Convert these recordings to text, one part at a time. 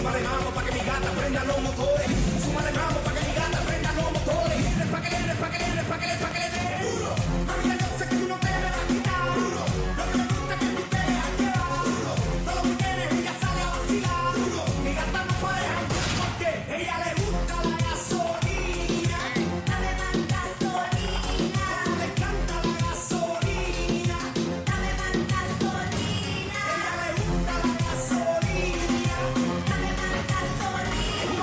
Súmale mambo pa' que mi gata prenda los motores. Súmale mambo pa' que mi gata prenda los motores. Repáquele, repáquele, repáquele, repáquele duro. Mami, yo sé que tú no te me vas a quitar. Duro. Lo que me gusta es que tú te dejas llevar. Duro. Todos los weekends ella sale a vacilar. Duro. Mi gata no puede janguear porque ella le gusta la gasolina. Dame más gasolina. Le encanta la gasolina. Dame más gasolina. Ella le gusta la gasolina. Dame más gasolina.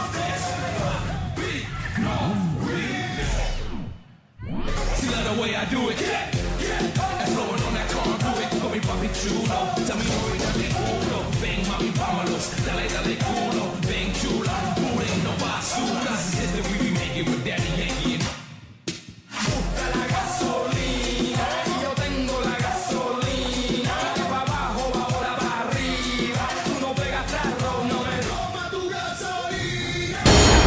She love the way I do it. And flowing on that car, do it. Call me papi chulo. Tell me more de uno. Ven mami, vámonos. Dale, dale culo. Ven chula. Pura y no basura. Says that we be making with Daddy Yankee. Busca la gasolina. Yo tengo la gasolina. Pa' abajo, ahora pa' arriba. Tú no pegas tarro, no me toma tu gasolina.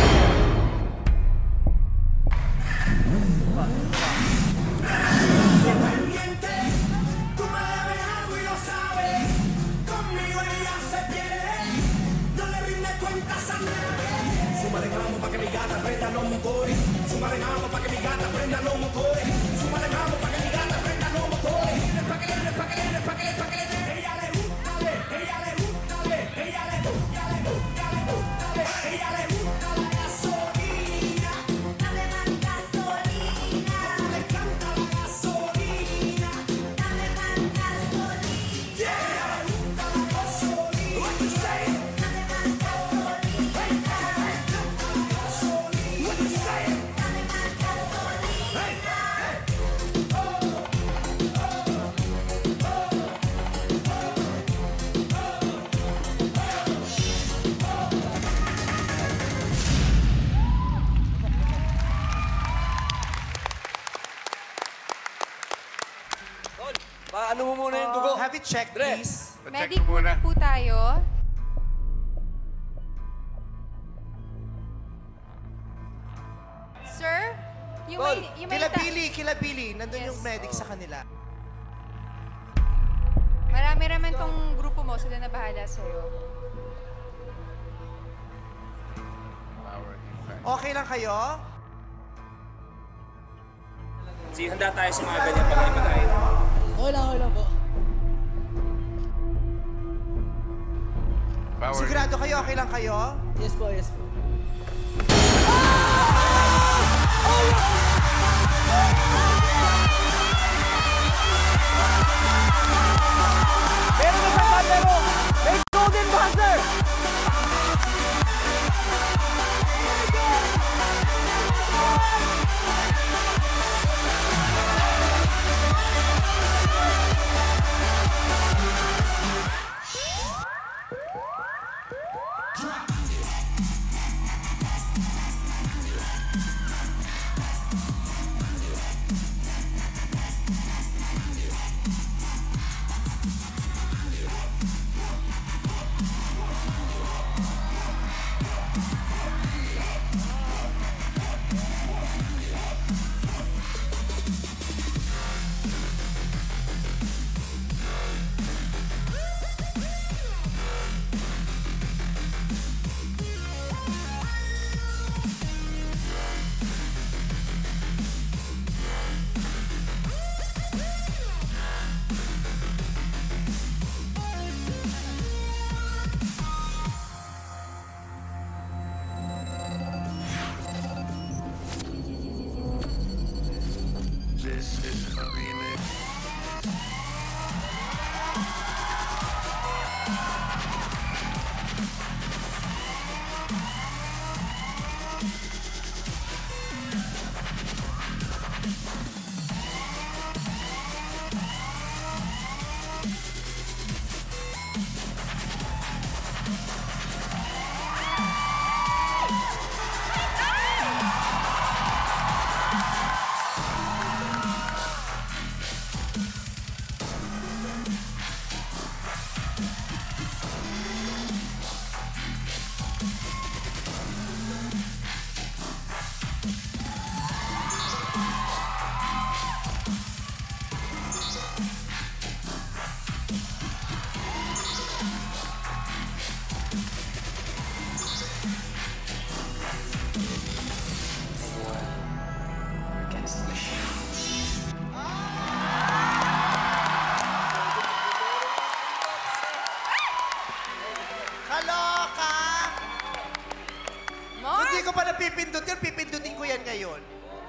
Pendiente, tú me debes algo y lo sabes. Conmigo ella se pierde. No le rinde cuentas a nadie. Súmale mambo pa' que mi gata prenda los motores. Súmale mambo pa' que mi gata prenda los motores. Súmale mambo pa' que mi gata prenda los motores. Repáquele, repáquele, repáquele, repáquele. Ella le gusta, ella le gusta, ella le gusta, ella le gusta, ella le gusta la gasolina. Dame más gasolina. Le encanta la gasolina. Dame más gasolina. Ella le gusta la gasolina. What you say? Dame más gasolina. What you say? Dame más gasolina. Paano mo muna yung dugo? Have it checked, please. Medic muna po tayo. Sir, you Tol, may kila Billy. Nandun Yes. yung medic sa kanila. Marami naman tong grupo mo, sila na bahala sa'yo. Okay lang kayo? Sige, handa tayo sa mga ganyan pag tayo. Okay lang po. Sigurado kayo, okay lang kayo? Yes po, yes po. Meron na sa bandero! May golden buzzer! Kaloka! Mark! Hindi ko pa napipindot yun. Pipindutin ko yan ngayon.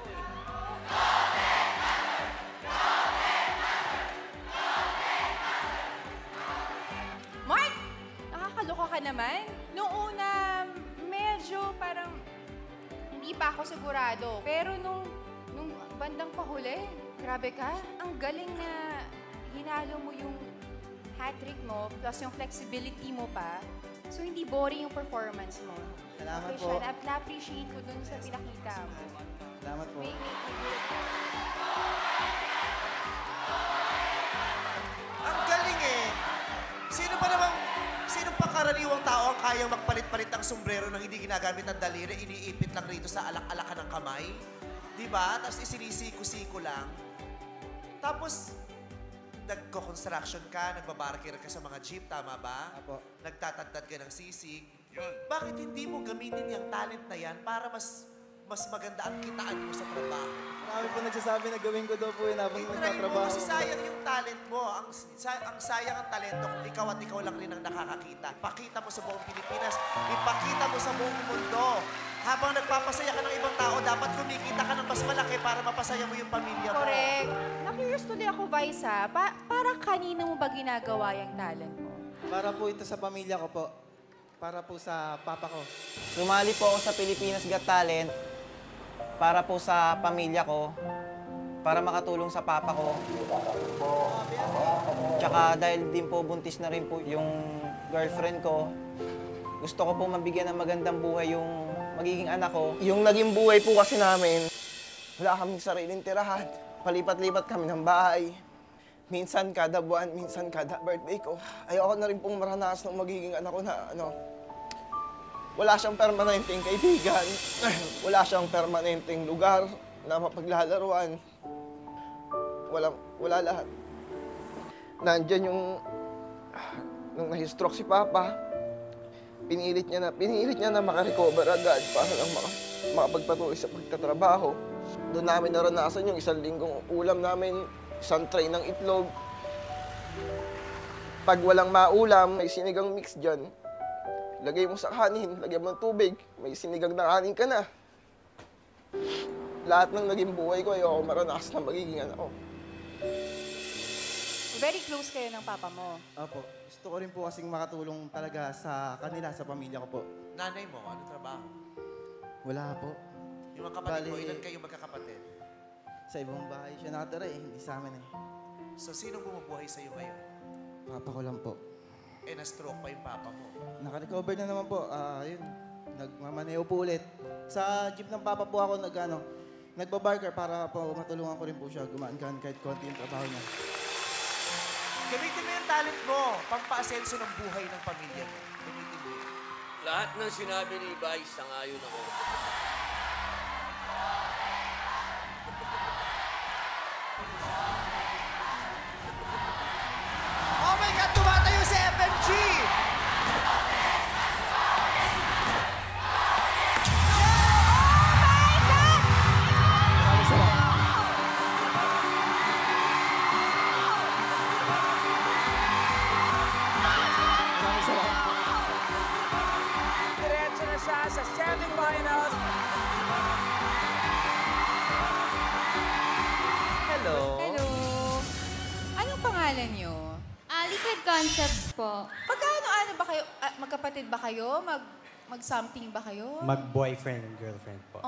Mark! Nakakaloka ka naman. Noong una, medyo parang hindi pa ako sigurado. Pero nung bandang pahuli, grabe ka. Ang galing na hinalo mo yung hat-trick mo, plus yung flexibility mo pa. So, hindi boring yung performance mo. Salamat Okay po. siya. Na-appreciate ko dun sa pinakita mo. Salamat po. Ang galing eh. Sino pa karaniwang tao ang kayang magpalit-palit ng sombrero nang hindi ginagamit ang daliri, iniipit lang rito sa alak-alakan ng kamay? Diba? Tapos isinisiko-siko lang. Tapos, nagko-construction ka, nagbabarker ka sa mga jeep, tama ba? Apo. Nagtatagtad ka ng sisig. Bakit hindi mo gamitin yung talent na yan para mas maganda ang kitaan mo sa trabaho? Marami po nagsasabi na gawin ko daw po yun habang Try mo nagtatrabaho. kasi sayang yung talent mo. Ang sayang ang talento kung ikaw at ikaw lang rin ang nakakakita. Ipakita mo sa buong Pilipinas. Ipakita mo sa buong mundo. Habang nagpapasaya ka ng ibang tao, dapat kumikita ka ng mas malaki para mapasaya mo yung pamilya mo. Correct. Na-curious tuloy ako, Vice, ha? Para kanino mo ba ginagawa yung talent mo? Para po ito sa pamilya ko po. Para po sa papa ko. Sumali po ako sa Pilipinas Got Talent para po sa pamilya ko, para makatulong sa papa ko. Tsaka dahil din po buntis na rin po yung girlfriend ko, gusto ko po mabigyan ng magandang buhay yung magiging anak ko. Yung naging buhay po kasi namin, wala kaming sariling tirahan. Palipat-lipat kami ng bahay. Minsan kada buwan, minsan kada birthday ko. Ayoko na rin pong maranas ng magiging anak ko na wala siyang permanenteng kaibigan. Wala siyang permanenteng lugar na mapaglalaruan. Wala lahat. Nandyan yung nung nahi-stroke si Papa, pinilit niya na makarecover agad para lang makapagpatuloy sa pagtatrabaho. Doon namin naranasan yung 1 linggong ulam namin, 1 tray ng itlog. Pag walang maulam, may sinigang mix dyan. Lagay mo sa kanin, lagyan mo ng tubig, may sinigang na kanin ka na. Lahat ng naging buhay ko, ayoko maranasan na magiging anak ko. Very close kayo ng papa mo. Opo. Gusto ko rin po kasing makatulong talaga sa kanila, sa pamilya ko po. Nanay mo, ano trabaho? Wala po. Yung mga kapatid mo, Bali- ilan kayo magkakapatid? Sa ibang bahay siya nakatira eh, hindi sa amin eh. So, sino bumubuhay sa'yo ngayon? Papa ko lang po. Eh, na-stroke pa yung papa mo. Naka-recover na naman po. Yun, nagmamaneo po ulit. Sa jeep ng papa po ako nagbabarker para po matulungan ko rin po siya gumaan-gaan kahit konti yung trabaho niya. Gamitin mo yung talent mo, pampaasenso ng buhay ng pamilya mo. Gamitin mo yun. Lahat ng sinabi ni Vice, sangayon ako. Oh my God, tumatayo si FMG! Diretso na siya sa semifinals. Hello. Hello. Anong pangalan niyo? Liquid Concepts po. Ano ba kayo? Magkapatid ba kayo? Mag-something ba kayo? Mag-boyfriend and girlfriend po.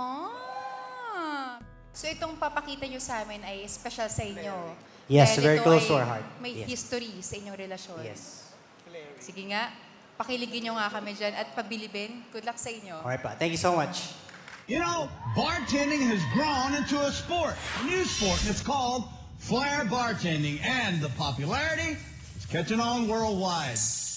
So itong papakita niyo sa amin ay special sa inyo. Yes, Dahil very ito close ay to our heart. May Yes. history sa inyong relasyon. Yes. Sige nga, pakiligin niyo nga kami dyan at pabilibin. Good luck sa inyo. All right, pa. Thank you so much. You know, bartending has grown into a sport, a new sport, and it's called flair bartending. And the popularity is catching on worldwide.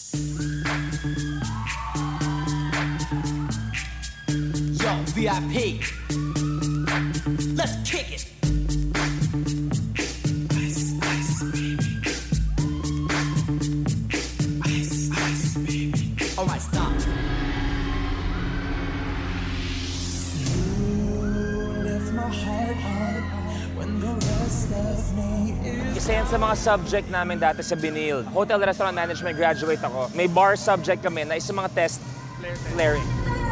Yo, VIP. Let's kick it. Ice, ice, baby. Ice, ice, baby. All right, stop. You lift my heart up when the rest of me is isa yan sa mga subject namin dati sa Binil. Hotel Restaurant Management graduate ako. May bar subject kami na isa mga test, flaring.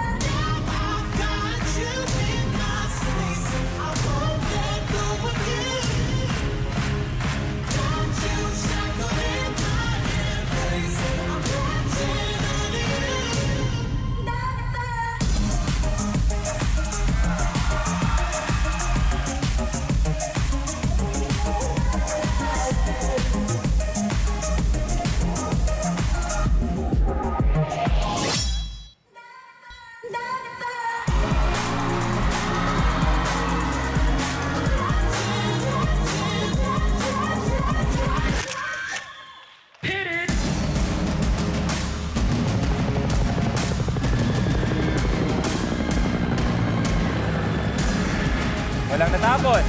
Walang natapon.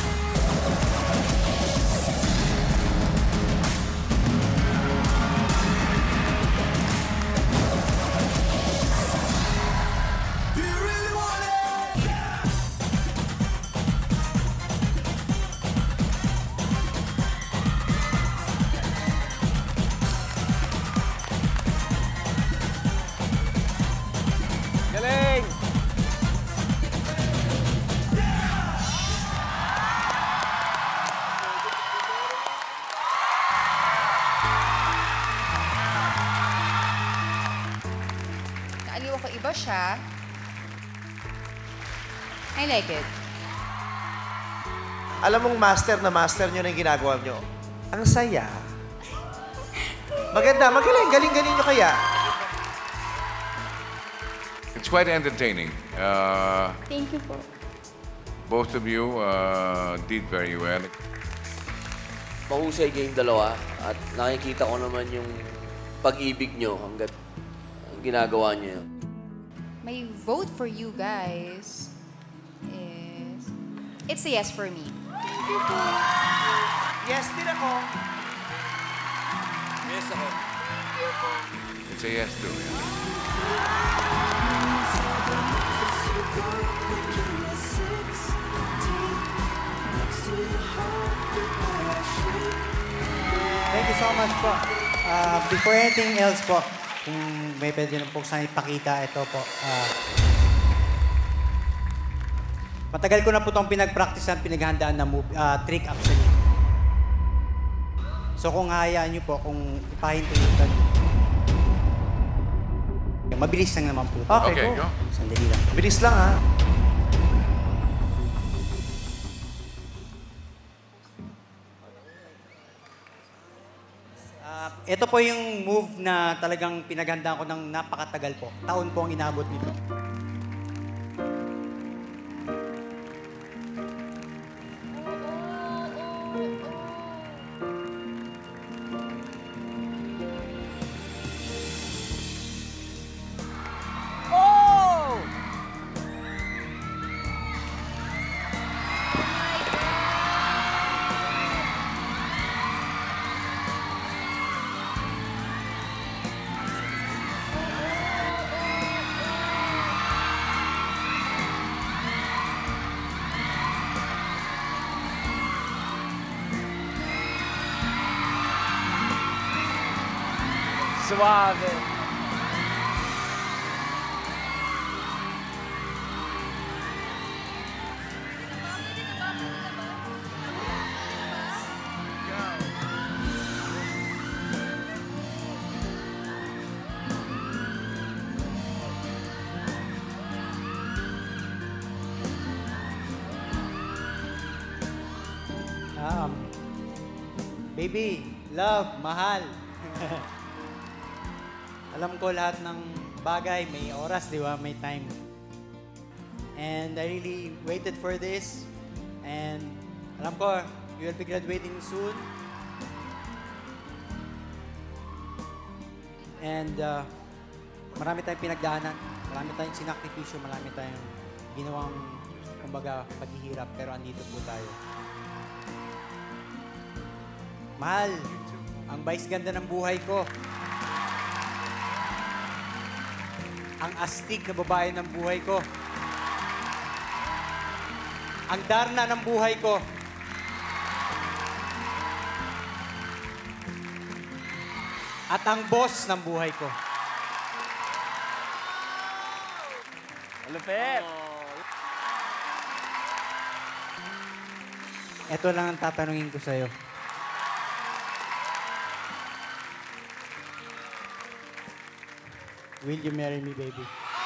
Galing! Naaliw ako, iba siya. I like it. Alam mong master na master nyo na yung ginagawa nyo. Ang saya. Maganda, magaling. Galing-galing nyo kaya. It's quite entertaining. Thank you po. Both of you did very well. Mahusay kayong dalawa at nakikita ko naman yung pag-ibig nyo hanggat ginagawa nyo yun. My vote for you guys is... It's a yes for me. Thank you po. Yes din ako. Yes ako. Thank you po. It's a yes too. Yeah. Thank you so much po. Before anything else po, kung may pwede na po sana ipakita, ito po. Matagal ko na po itong pinag-practicean, pinaghandaan na move, trick actually. So kung hayaan nyo po, kung ipahintulitan nyo. Mabilis lang naman po. Okay, go. Sandali lang. Bilis lang, ha? Ito po yung move na talagang pinaghandaan ko ng napakatagal po. Taon po ang inabot nito. Suave. Baby, love, mahal. Alam ko lahat ng bagay, may oras, di ba? May time. And I really waited for this. And alam ko, you will be graduating soon. And marami tayong pinagdaanan, marami tayong sinakripisyo, marami tayong ginawang, kumbaga, paghihirap, pero andito po tayo. Mahal, ang vice ganda ng buhay ko. Ang astig na babae ng buhay ko. Ang darna ng buhay ko. At ang boss ng buhay ko. Lupit! Ito lang ang tatanungin ko sa'yo. Will you marry me, baby?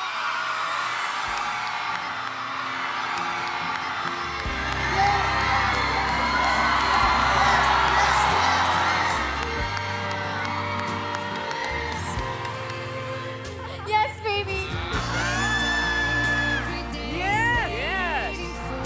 Yes, baby! Yes! Yes!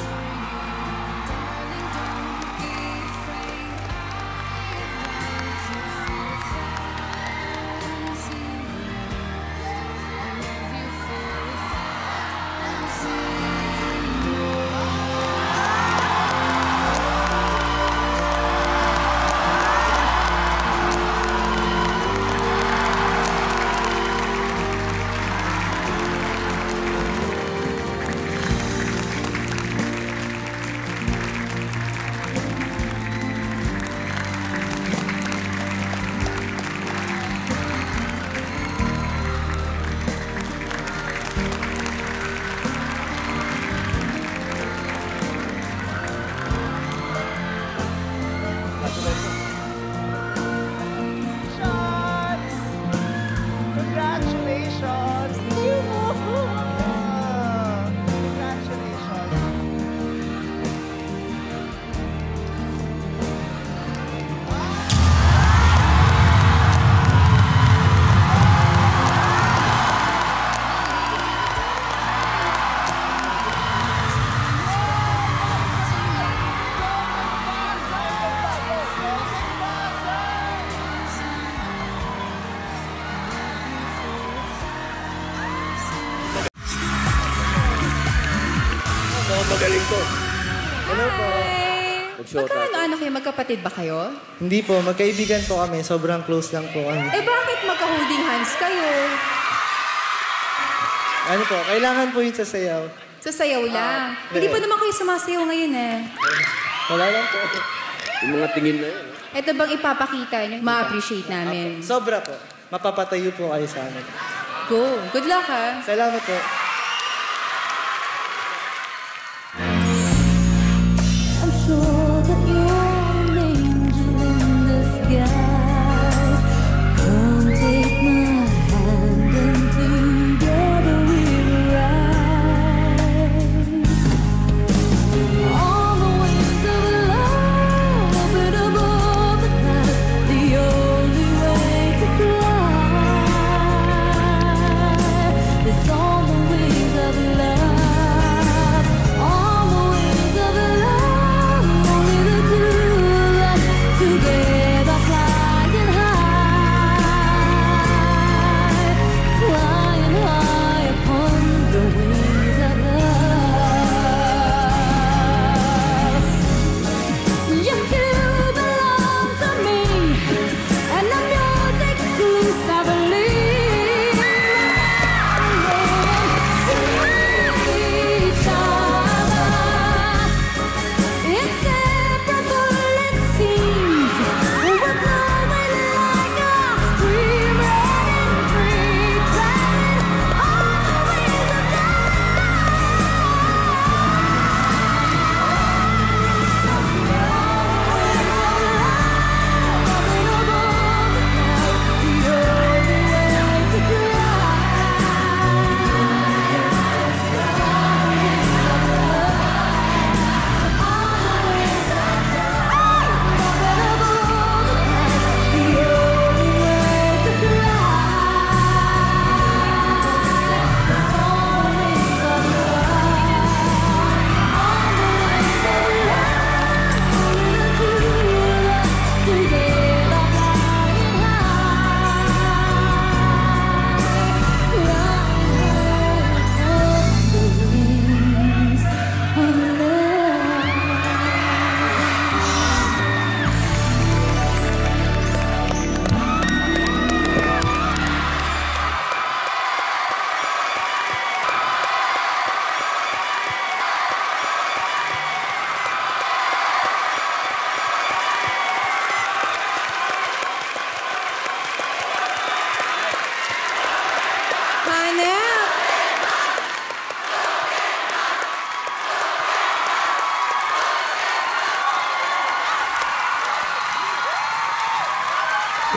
Congratulations! Magaling to. Hello po. Magkano kayo? Magkapatid ba kayo? Hindi po, magkaibigan po kami. Sobrang close lang po kami. Eh bakit magka-holding hands kayo? Ano po, kailangan po yung sasayaw. Sasayaw lang. Hindi pa naman kayo sumasayaw ngayon eh. Wala lang po. Yung mga tingin na yun. Ito bang ipapakita nyo? Ma-appreciate namin. Sobra po. Mapapatayo po kayo sa amin. Go. Good luck ha. Salamat po. I'm sure that you're an angel in disguise. Come take my hand and together we'll ride on the wings of love, up and above the clouds. The only way to fly is on the wings.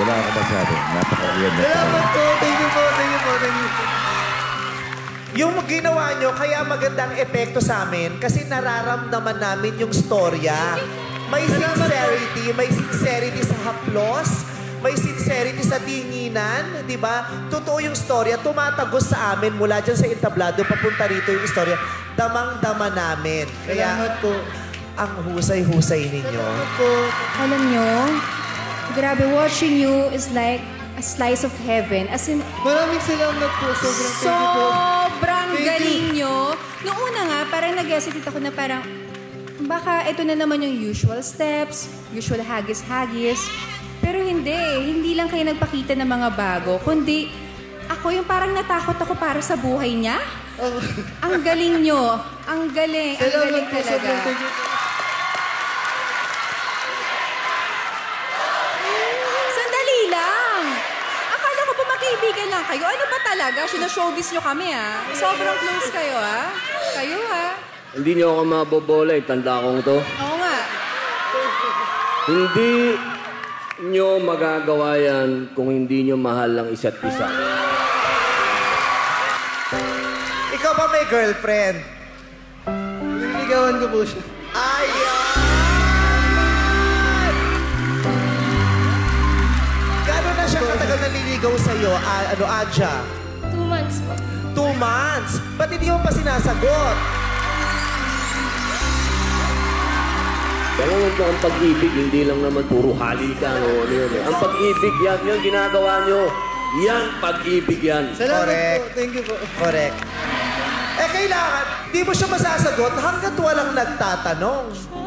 Wala akong masabi. Napakaganda. Salamat po. Thank you po. Thank you po. Thank you. Yung ginawa nyo, kaya magandang epekto sa amin kasi nararamdaman namin yung storya. May sincerity sa haplos, may sincerity sa tinginan, di ba? Totoo yung storya, tumatagos sa amin mula dyan sa entablado, papunta rito yung storya. Damang-dama namin. Kaya, Salamat po. ang husay-husay ninyo. Salamat po. Alam nyo, grabe, watching you is like a slice of heaven. As in, Maraming salamat po. Sobrang thank you po. sobrang Thank you. galing nyo. Noong una nga, parang nag-hesitate ako na parang, baka ito na naman yung usual steps, usual hagis-hagis. Pero hindi lang kayo nagpakita ng mga bago, kundi ako yung parang natakot ako para sa buhay niya. Ang galing nyo. Ang galing. Ang galing po. talaga. Sobrang thank you po. Sandali lang. Akala ko po magkaibigan lang kayo. Ano ba talaga? Showbiz nyo kami, ah. Sobrang close kayo, ah. Kayo, ah. Hindi niyo ako mabobola eh. Tanda kong to. Oo nga. Hindi niyo magagawa yan kung hindi niyo mahal ang isa't isa. Ikaw ba may girlfriend? Nililigawan ko po siya. Ayan! Gano'n na siya katagal naliligaw sa'yo, Adja? 2 months po. 2 months? Ba't hindi mo pa sinasagot? Alam mo po, ang pag-ibig, hindi lang naman puro halikan o ano yun. Ang pag-ibig, yan yung ginagawa nyo. Yan, pag-ibig yan. Salamat Correct. po. Thank you po. Correct. Eh, kailangan, di mo siya masasagot hanggat walang nagtatanong.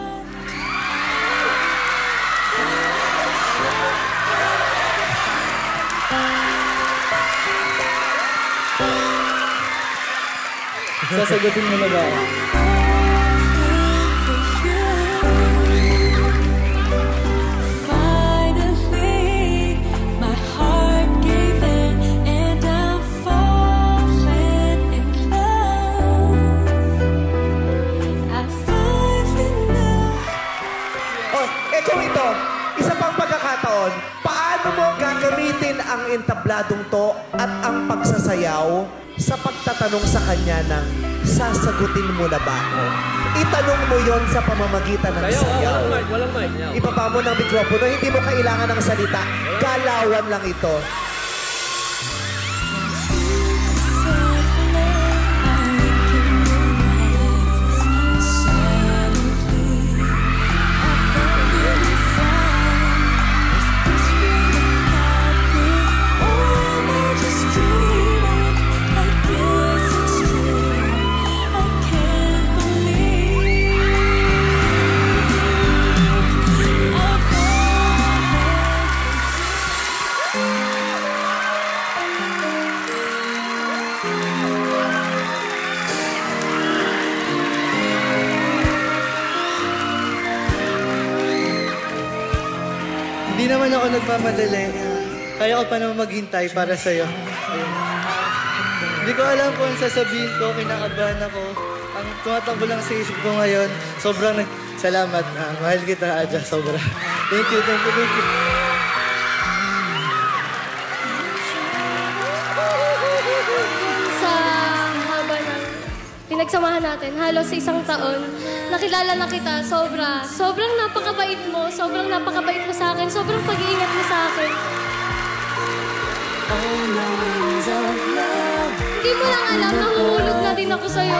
Sasagutin mo na ba ako? Ito, isa pang pagkakataon, paano mo gagamitin ang entabladong to at ang pagsasayaw sa pagtatanong sa kanya ng sasagutin mo na ba ako? Itanong mo yon sa pamamagitan ng sayaw. Walang mic. Ibaba mo ng mikropono, hindi mo kailangan ng salita. Galawan lang ito. Hindi naman ako nagmamadali. Kaya ko pa naman maghintay para sa'yo. Ayun. Hindi ko alam kung ano sasabihin ko, kinakabahan ako. Ang tumatakbo lang sa isip ko ngayon, sobrang salamat. Mahal kita, Adja, sobra. Thank you. Sa haba ng pinagsamahan natin, halos sa 1 taon, nakilala na kita, sobrang napakabait mo, sobrang napakabait mo sa akin, sobrang pag-iingat mo sa akin. Hindi mo lang alam, nahuhulog na din ako sa'yo.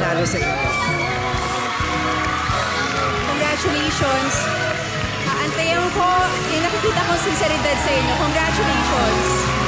manalo sa inyo. Congratulations. Aantayan ko yung nakikita kong sinseridad sa inyo. Congratulations.